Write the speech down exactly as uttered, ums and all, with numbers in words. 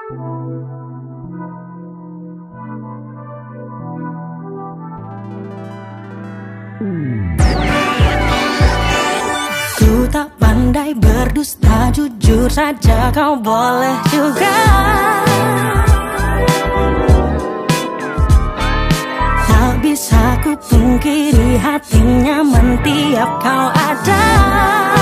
Ku tak pandai berdusta, jujur saja kau boleh juga. Tak bisa ku pungkiri hati nyaman tiap kau ada.